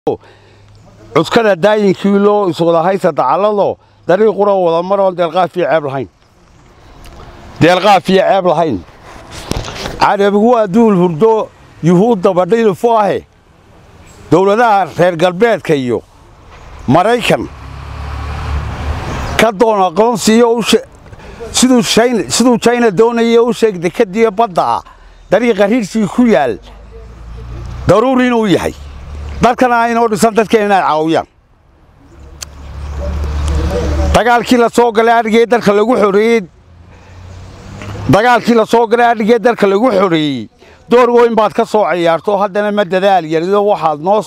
عسكر داين كيلو يسوق هايسة على الله طريق قرى ولا مرة دلقاه في عيب الحين دلقاه في عيب الحين عاد بقوا دول هردو يهود بديل فاهي دولة غير قلبيت كيو مريكان كدونا قنصي وش siduu China doonayo u sheeg dekadiya badda dariiqa hirsi ku yaal daruuri inuu yahay dadkana aynu dhisan dadkeena caawiyaan dagaalkii la soo galay arigay dalka lagu xoreeyay door weyn baad ka soo ciyaarto haddana ma dadaal yarido waxaad noo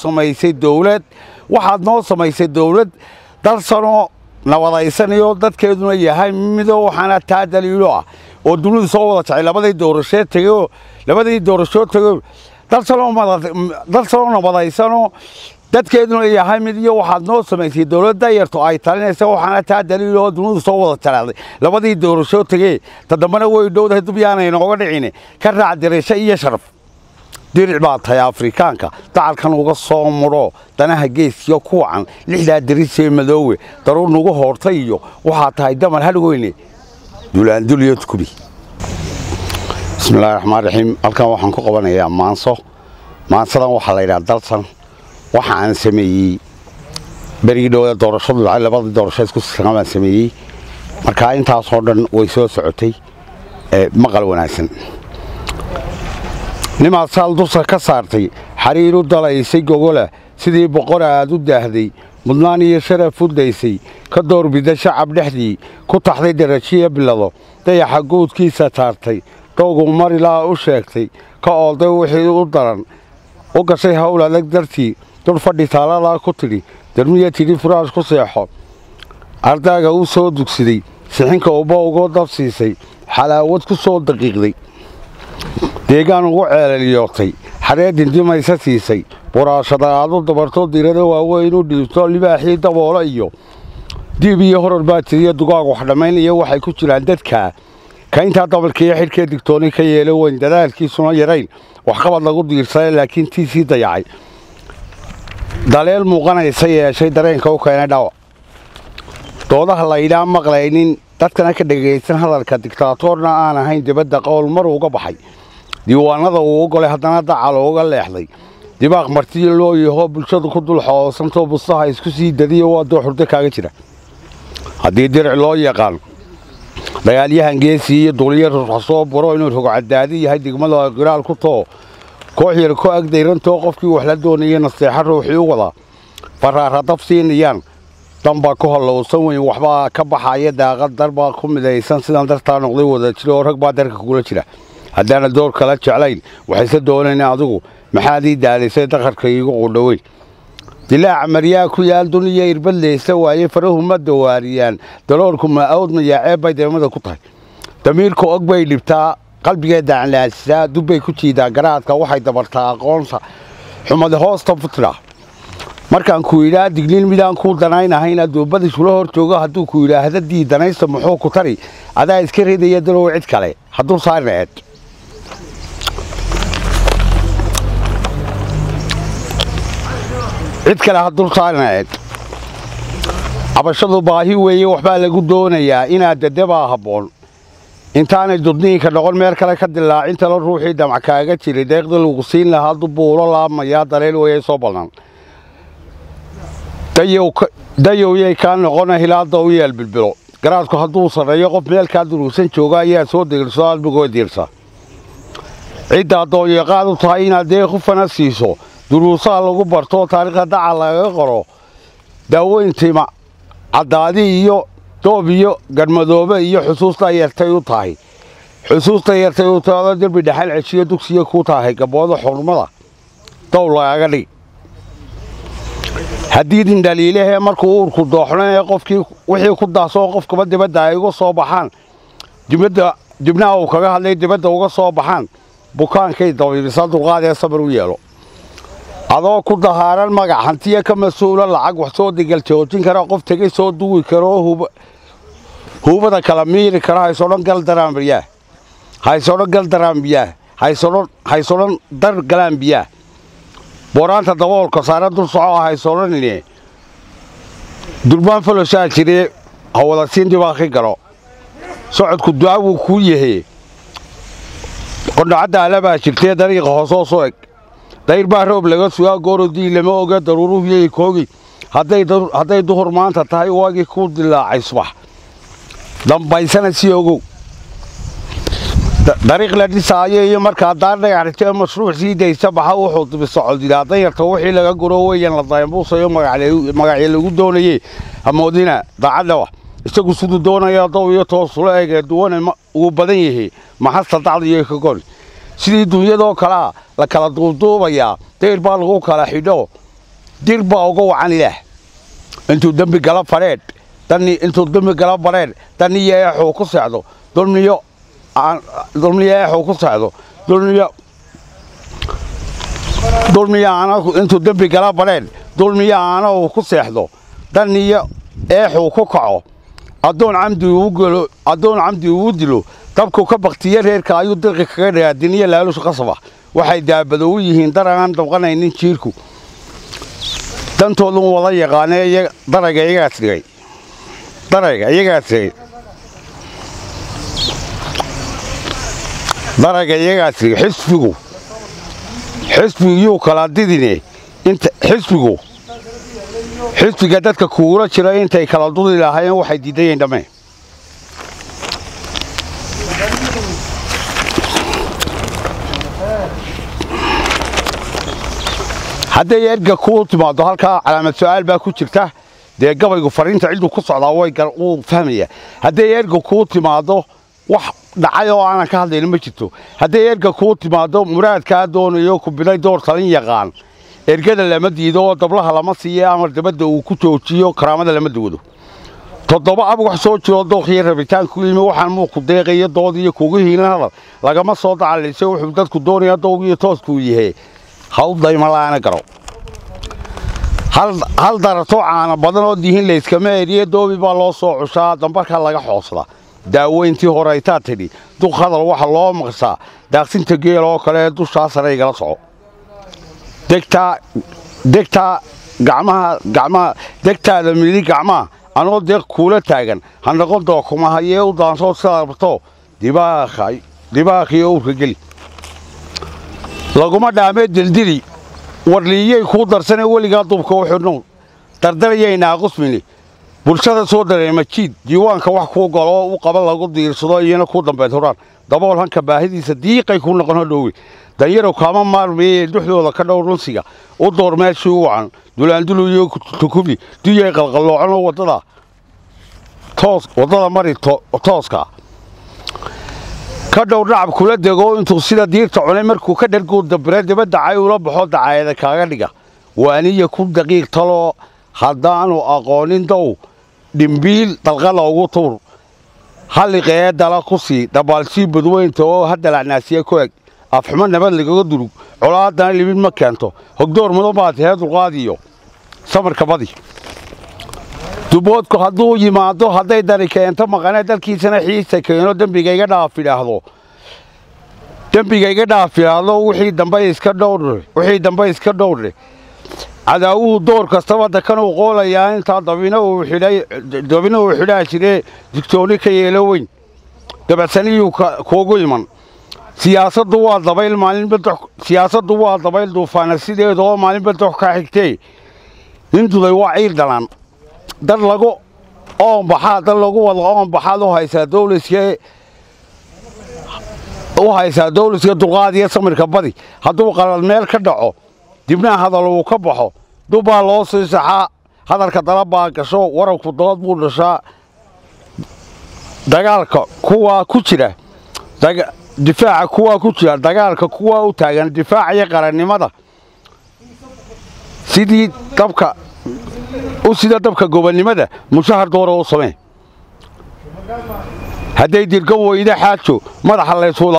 samaysay dawlad dal sano nabadaysanayo dadkeeduna yahay mido waxaana taa daliilo ah oo dunidu soo wada jacay labadii doorasho tago dal sano nabadaysano dadkeeduna yahay mid iyo waxaad noo samaysay dawladda yarto ay talinaysa waxaana taa daliilo oo dunidu soo wada jacay labadii doorasho tagay tadambana way dhowdahay dubyaanay nooga dhicin ka raac direesho iyo sharaf diric baa tahay Afrikaanka dacalkan uga soo muro danaha geesiyo kuwan lixda dirisay madoowe daruur nugu hortay iyo waxa tahay damar halweyne dulaan duliyad kubi bismillaahir rahmaanir rahiim halkan waxaan ku qabanayaa maansadan waxa la yiraahdaa dalsan waxa aan sameeyay bariidooda doorashada labada doorasho isku sameeyay sameeyay marka intaas oo dhan way soo socotay maqal wanaagsan nimaa saal dusa ka saartay xariir u dalaysay gogola sidii boqor aad u daahday mudnaan iyo sharaf u daysay ka doorbida shacab dhexdii ku taxday darajiye bilado dayaxa guudkiisa taartay doogu marilaa u sheegtay ka oolday wixii u daran u gashay hawl adag dartii dul fadhi taalada ku tiri darmiya tiri furaas ku seexo ardaaga u soo dugsiday sixinka uga dabsiisay xalaawad ku soo daqiiqday deegaan ugu ceelaliyootay xareedin dimaysa siisay buraashada aad u dabarto dirada waaweyn u dhiibto libaaxii daboola iyo diib iyo horor baatiriya dugaag wax dhamayn iyo waxay ku jiraan dadka ka inta dabalkii xirkee digtooni ka yeelo weyn dadaalkiisuna yarayn wax qabad lagu diirsaday laakiin tiisii dayacay daleel muuqanaysa yeeshay dareenka u keenay dhaw doodaha la ilaa maqlaynin dadkana ka dhageysan hadalka diktaatoorna aan ahayn dibadda qowl mar uga baxay diiwaanada uu golay haddana dacal uga leexday dibaaq martii loo yaho bulshadu ku dul xoosanto bustaha isku sii dadiyo waa doo xurdo kaaga jira haddii diric loo yaqaan dagaalyahan geesi iyo duuliyar soo baro inuu rogo cadaadi yahay degmada qiraal ku too koox yar ku agdayranto qofkii wax la doonayay naseexa ruuxii u wada faraara dabsiinayaan damba ku halowsan weyn waxba ka baxaya daaqad darba ku midaysan sidan dartaa noqday wada jiro rag baa darka kula jira haddana door kala jeclayn waxayse doonayna adigu maxaadii daalisay dhaqarka iigu qudhaweyn dilaac maryaa ku yaal duniya irbadleysa waaye farahu ma dawaariyaan daloolku ma awdma yaacee bay deemada ku tahay damiirka og bay dhibtaa qalbigeeda canlaasisaa dubbay ku jiidaa garaadka waxay dabartaa aqoonsa xumada hoosta futra markaan ku yidhaa digniin midaan ku danaynahayn adoobada isula hor joogo hadduu ku yidhaahda diidanaysta muxuu ku tari adaa iska ridaya dalow cid kale hadduu saarneed cid kale hadduu saarneed cabashadu baahi weeye waxbaa lagu doonayaa inaad dadabaa habboon intaanay dudniinka noqon meel kale ka dilaacin talo ruuxii damac kaaga jiray deeqda lagu siin lahaa dubuulo laabmayaa daleel weeye soo ballan dayowyay kaa noqona hilaada u yeel bilbilo garaadku hadduu sarreeyo qof meelkaa duruusan jooga ayaa soo degelso admigoo diirsa cidda adoonyaqaad u tahay inaad deequfana siiso duruusaha lagu barto taariikhda daca lagaga qoro daaweyntima caddaadi iyo doob iyo garmadoobe iyo xusuusta yartay u tahay derbi dhaxal ceshiyo dugsiyo ku tahay gabooda xurmada dow lagaga dhig haddii din dhaliilahee markuu uurku dooxnay qofkii wixii ku daasoo qofkaba dibadda ay uga soo baxaan dibnaha uu kaga hadlay dibadda uga soo baxaan bukaankay dabiibisa dulqaad ee sabar u yeelo adoo ku dahaaran magac hantiya ka mas-uula lacag wax soo degal joojin kara qof tegay soo duwi karo hubada kala miiri kara haysodhan gal daraan biyaah booraanta daboolka saaran dul soco ahay sooranine durbaan faloshaa jiree hawada siin dibaaqi galo socodku ducawuu kuu yahay qondhacadda alabaa jirtee dariiqa hoosoo soo eg dayr baa roob laga sugaa goorodii lama oga daruuruhu yay koogi hadday duhur maanta tahay waagii ku dilaacay subax dambaysana sii ogow dariiq la dhisaayo iyo markaa daar dhagaxritee mashruuc sii daysa baxa wuxuu dibi socodilaa dayarta wixii laga guro weeyaan la dayanbuusayo magacyo lagu doonayey hamoodina daacaddawa isagu siduu doonaya dow iyo toosula eegee duwane uu badan yahay maxasta dacdiyo ka gori sidii dunyadoo kalea la kala duubduubayaa dayr baa lagu kala xidho dir baa uga wacan ilaah intuu dembi gala fadheedh intuu dembi gala badheedh daniyo eexuu ku seexdo dulmiyo eexuu ku seexdo dulmiyo aana intuu dembi gala badheedh dulmiyo aana uu ku seexdo daniyo eexuu ku kaco addoon camdi uu dilo dabku ka baktiye reerka ayuu dirqi kaga dhigaa diniyo laalush qasaba waxay daabadow yihiin dar aan dabqanaynin jiirku dantoodun wada yaqaanee darayga iyagaas dhigay xisbigiyuu kala didine xisbiga dadka kuula jira intay kala dudi lahaayeen waxay diidayeen dhammeen hadday erga kuu timaado halkaa calaamad su'aal baa ku jirta dee gabaygu fariinta ciduu ku socdaa wuu fahmaya hadday erga kuu timaado wax dhacay oo aanan ka hadlayna ma jirto hadday erga kuu timaado muraadkaa doonayo ku bilay door talin yaqaan ergada lama diido oo dablaha lama siiyo amar dabadda uu ku joojiyo karaamada lama dawado 7 ab wax soo jiro dooqiyo rabitaanku yimi waxaan muuqu deeqayo dood iyo kugu hiilan hadal lagama soo dacalaysay wuxuu dadku doonaya doog iyo toosku yahay hawdayma laana garo hal darato caana badan oo dihin la iskama eriye doobi baa loo soo cushaa dambarka laga xoosada daaweyntii hore ay taa tidhi duq hadal waxa loo maqsaa daaqsinta geel oo kale dushaa sare igala soco degtaa degtaada mili gacmaha anoo deeq kuula taagan ha noqon dookuma hayee u daansoo sidaarbato dibaakhiyo urka geli laguma dhaamee dildili warliiyey kuu darsane weligaa dubka u xidhnow dardaryaynaa qusmini bulshada soo dareema jiid diiwaanka wax kuu galo u qaba lagu diirsado iyana kuu dambeed horaan dabool hanka baahidiisa diiqay ku noqon hodhoowe danyarow kaama maarmeeyee duxdooda ka dhow runsiga u door meeshii u wacan dulaandulu iyo tukubi duyay qalqalloocanoo waddada mari tooska ka dhow dhacab kula dego intuu sida diirta cunay markuu ka dharguu dabire dibadda cay ula baxo dacaayada kaaga dhiga waaniya ku daqiiq taloo haddaanu aqoonin dow dhimbiil dalqada ugu tuur halliqee dala ku sii dabaalsii badweynta oo haddalacnaasiye ku eg afxumo nabad lagaga durug colaadana libid ma keento hogdoor mudan baad hee dulqaadiyo samarka badi duboodku hadduu yimaado hadday dari keento maqane dalkiisana xiisa keeno dembiga iga dhaaf idhaahdo wixii dambe iska dhowrre cadaawuhu door kastaba dakanuu qoolayaa intaa dabina uu xidhaa jiree digtooni ka yeelo weyn dabacsaniyuu kuugu iman siyaasaddu waa dabayl duufaana sideeda oo maalinba dox ka xigtee nin duday waa ciir dhalan dar lagu wada oonbaxaad u haysaa dawliska dulqaad iyo samirka badi hadduu qalal meel ka dhaco dibnaha hadal uu ka baxo dubbaa loo sii saxaa hadalka dala baa gasho warabku dood buu dhashaa dagaalka kuwaa ku jira difaaca kuwaa ku jira dagaalka kuwaa u taagan difaaca iyo qarannimada sida dabka gobonnimada mushahar doora u samee hadday dirgan weyda xaajo madaxa laysuula